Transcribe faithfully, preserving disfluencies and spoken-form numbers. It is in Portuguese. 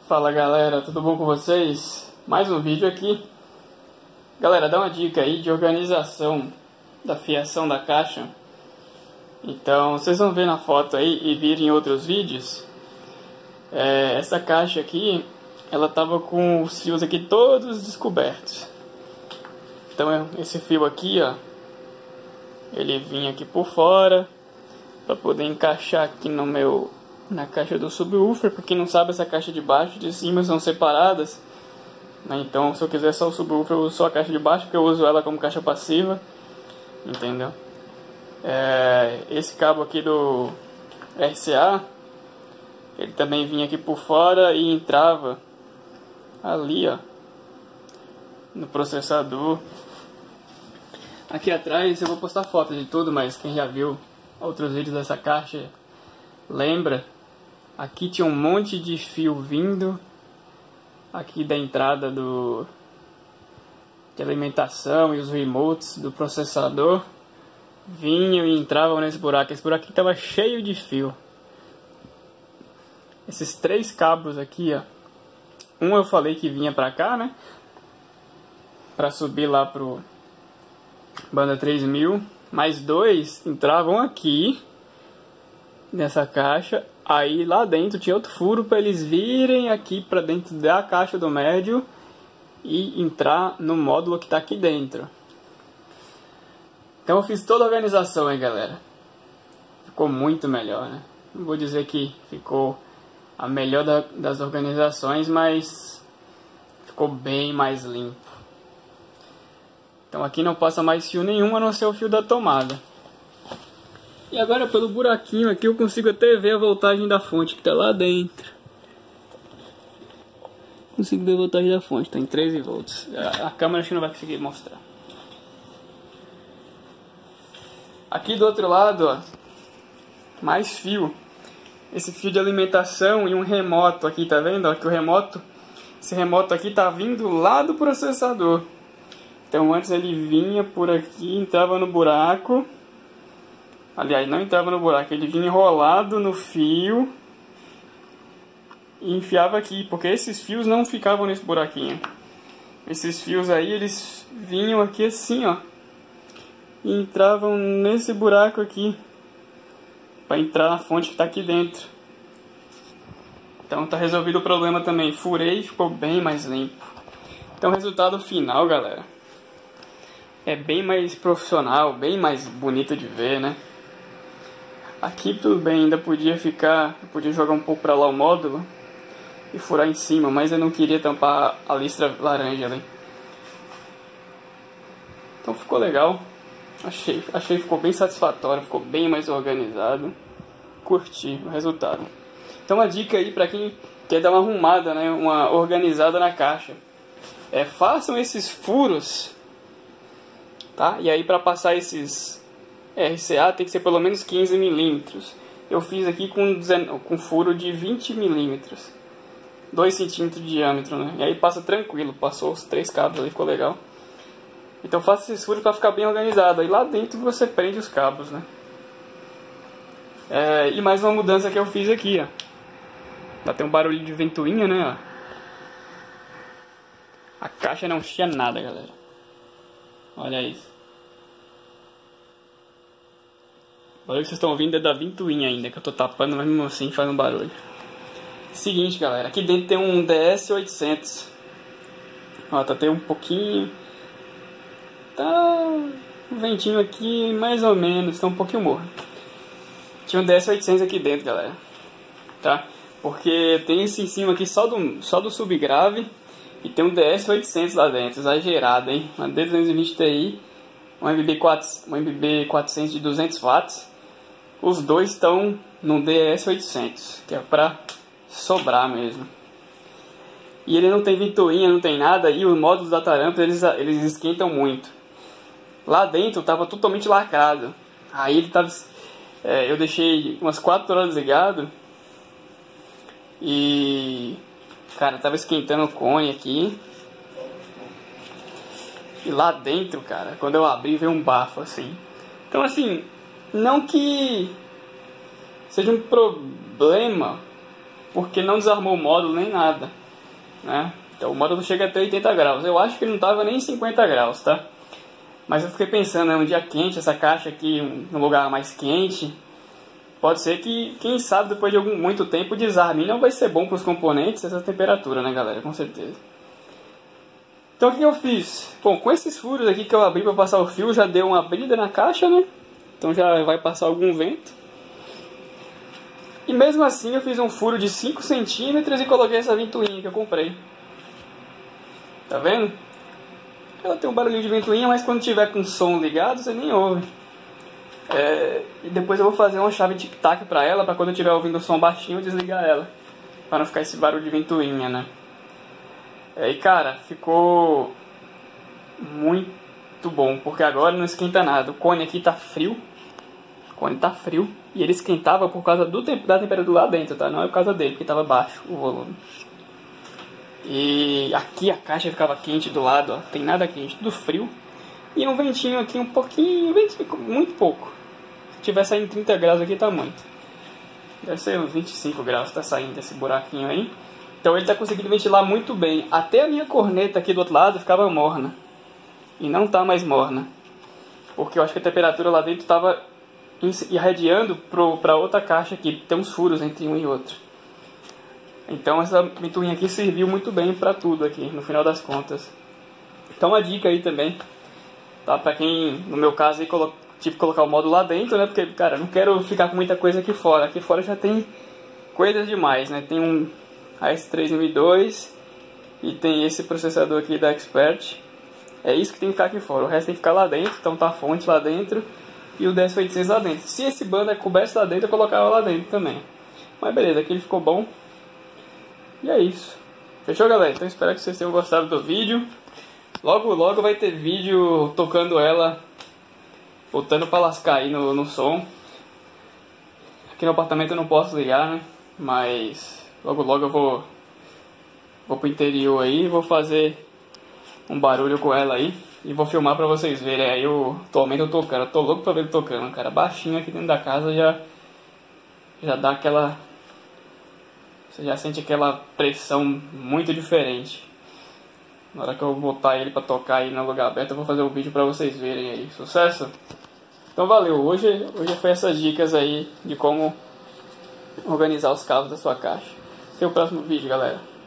Fala galera, tudo bom com vocês? Mais um vídeo aqui. Galera, dá uma dica aí de organização da fiação da caixa. Então, vocês vão ver na foto aí e vir em outros vídeos. É, essa caixa aqui, ela tava com os fios aqui todos descobertos. Então, esse fio aqui, ó, ele vinha aqui por fora para poder encaixar aqui no meu na caixa do subwoofer. Pra quem não sabe, essa caixa de baixo e de cima são separadas, né? Então, se eu quiser só o subwoofer, eu uso só a caixa de baixo, porque eu uso ela como caixa passiva, entendeu? É, esse cabo aqui do R C A, ele também vinha aqui por fora e entrava ali, ó, no processador. Aqui atrás eu vou postar fotos de tudo, mas quem já viu outros vídeos dessa caixa lembra. Aqui tinha um monte de fio vindo aqui da entrada do de alimentação, e os remotes do processador vinham e entravam nesse buraco. Esse buraco aqui estava cheio de fio. Esses três cabos aqui, ó, um eu falei que vinha pra cá, né, pra subir lá pro banda três mil, mais dois entravam aqui nessa caixa. Aí lá dentro tinha outro furo para eles virem aqui para dentro da caixa do médio e entrar no módulo que está aqui dentro. Então eu fiz toda a organização aí, galera. Ficou muito melhor, né? Não vou dizer que ficou a melhor da, das organizações, mas ficou bem mais limpo. Então aqui não passa mais fio nenhum, a não ser o fio da tomada. E agora pelo buraquinho aqui eu consigo até ver a voltagem da fonte que está lá dentro. Consigo ver a voltagem da fonte, está em treze volts. A, a câmera acho que não vai conseguir mostrar. Aqui do outro lado, ó, mais fio. Esse fio de alimentação e um remoto aqui, tá vendo? Ó, que o remoto, esse remoto aqui tá vindo lá do processador. Então antes ele vinha por aqui, entrava no buraco. Aliás, não entrava no buraco, ele vinha enrolado no fio e enfiava aqui, porque esses fios não ficavam nesse buraquinho. Esses fios aí, eles vinham aqui assim, ó, e entravam nesse buraco aqui, para entrar na fonte que está aqui dentro. Então tá resolvido o problema também. Furei e ficou bem mais limpo. Então o resultado final, galera, é bem mais profissional, bem mais bonito de ver, né? Aqui tudo bem, ainda podia ficar, podia jogar um pouco para lá o módulo e furar em cima, mas eu não queria tampar a listra laranja ali. Então ficou legal, achei, achei que ficou bem satisfatório, ficou bem mais organizado, curti o resultado. Então uma dica aí para quem quer dar uma arrumada, né, uma organizada na caixa, é façam esses furos, tá? E aí para passar esses R C A tem que ser pelo menos quinze milímetros. Eu fiz aqui com, com furo de vinte milímetros, dois centímetros de diâmetro, né? E aí passa tranquilo, passou os três cabos ali, ficou legal. Então faça esses furos para ficar bem organizado. Aí lá dentro você prende os cabos, né? É, e mais uma mudança que eu fiz aqui, ó. Já tem um barulho de ventoinha, né? Ó. A caixa não tinha nada, galera. Olha isso. O barulho que vocês estão ouvindo é da ventoinha ainda, que eu tô tapando, mas mesmo assim faz um barulho. Seguinte, galera, aqui dentro tem um D S oitocentos. Ó, tá até um pouquinho... Tá... um ventinho aqui, mais ou menos, tá um pouquinho morno. Tinha um D S oitocentos aqui dentro, galera. Tá? Porque tem esse em cima aqui só do, só do subgrave. E tem um D S oitocentos lá dentro, exagerado, hein? Uma D duzentos e vinte Ti, um M B quatrocentos de duzentos watts. Os dois estão no D S oitocentos, que é pra sobrar mesmo. E ele não tem ventoinha, não tem nada, e os módulos da Tarampa, eles, eles esquentam muito. Lá dentro tava totalmente lacrado. Aí ele tava... É, eu deixei umas quatro horas ligado. E... cara, tava esquentando o cone aqui. E lá dentro, cara, quando eu abri, veio um bafo, assim. Então, assim, não que seja um problema porque não desarmou o módulo nem nada, né? Então o módulo chega até oitenta graus. Eu acho que ele não estava nem em cinquenta graus, tá? Mas eu fiquei pensando, é um dia quente, essa caixa aqui, um lugar mais quente, pode ser que, quem sabe, depois de algum, muito tempo, desarme. Não vai ser bom para os componentes essa temperatura, né, galera? Com certeza. Então o que eu fiz? Bom, com esses furos aqui que eu abri para passar o fio, já deu uma abrida na caixa, né? Então já vai passar algum vento. E mesmo assim eu fiz um furo de cinco centímetros e coloquei essa ventoinha que eu comprei. Tá vendo? Ela tem um barulhinho de ventoinha, mas quando tiver com o som ligado, você nem ouve. É, e depois eu vou fazer uma chave tic-tac pra ela, pra quando eu estiver ouvindo o som baixinho, eu desligar ela. Pra não ficar esse barulho de ventoinha, né? É, e cara, ficou muito bom, porque agora não esquenta nada. O cone aqui tá frio. O cone tá frio. E ele esquentava por causa do tempo, da temperatura lá dentro, tá? Não é por causa dele, porque tava baixo o volume. E aqui a caixa ficava quente do lado, ó. Tem nada quente, tudo frio. E um ventinho aqui um pouquinho, muito pouco. Se tiver saindo trinta graus aqui, tá muito. Deve ser uns vinte e cinco graus, tá saindo esse buraquinho aí. Então ele tá conseguindo ventilar muito bem. Até a minha corneta aqui do outro lado ficava morna. E não tá mais morna. Porque eu acho que a temperatura lá dentro tava irradiando para outra caixa aqui. Tem uns furos entre um e outro. Então essa ventoinha aqui serviu muito bem para tudo aqui, no final das contas. Então uma dica aí também, tá? Para quem, no meu caso, aí, tive que colocar o módulo lá dentro, né? Porque, cara, eu não quero ficar com muita coisa aqui fora. Aqui fora já tem coisas demais, né? Tem um A S três mil e dois e tem esse processador aqui da Expert. É isso que tem que ficar aqui fora. O resto tem que ficar lá dentro. Então tá a fonte lá dentro e o D S oitocentos lá dentro. Se esse bando é coberto lá dentro, eu colocava lá dentro também. Mas beleza, aqui ele ficou bom. E é isso. Fechou, galera? Então espero que vocês tenham gostado do vídeo. Logo, logo vai ter vídeo tocando ela, botando pra lascar aí no, no som. Aqui no apartamento eu não posso ligar, né? Mas logo, logo eu vou, vou pro interior aí e vou fazer um barulho com ela aí. E vou filmar pra vocês verem. Aí eu, atualmente eu tocando, eu tô louco pra ver ele tocando, cara. Baixinho aqui dentro da casa já, já dá aquela... Você já sente aquela pressão muito diferente. Na hora que eu botar ele pra tocar aí no lugar aberto, eu vou fazer um vídeo pra vocês verem aí. Sucesso? Então valeu. Hoje, hoje foi essas dicas aí de como organizar os cabos da sua caixa. Até o próximo vídeo, galera.